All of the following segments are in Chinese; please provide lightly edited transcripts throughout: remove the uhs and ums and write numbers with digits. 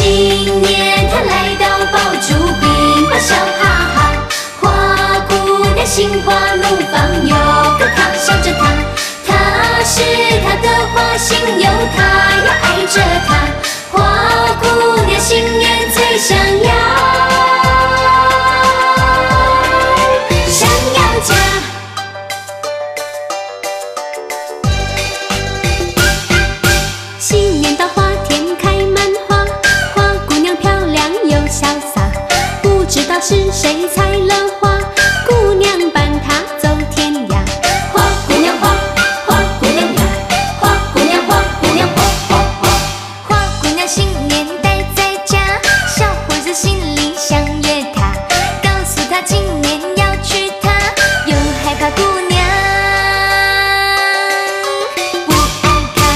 新年她来到爆竹冰棒笑哈哈，花姑娘心花怒放有个她想着她，她是她的花心有她要爱着她，花姑娘心愿最想要，想要家。新年到花田开满花，花姑娘漂亮又潇洒，不知道是谁采了花，姑娘伴她走天涯。花姑娘花，花姑娘呀，花姑娘花姑娘花花花。花姑娘新年待在家，小伙子心里想约她，告诉她今年要娶她，又害怕姑娘不爱她。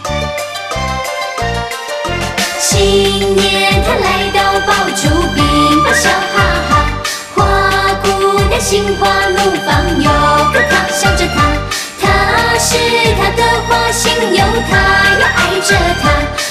新年她来到爆竹冰棒笑哈哈，花姑娘心花怒放有个她想着她，她是她的花心有她要爱着她。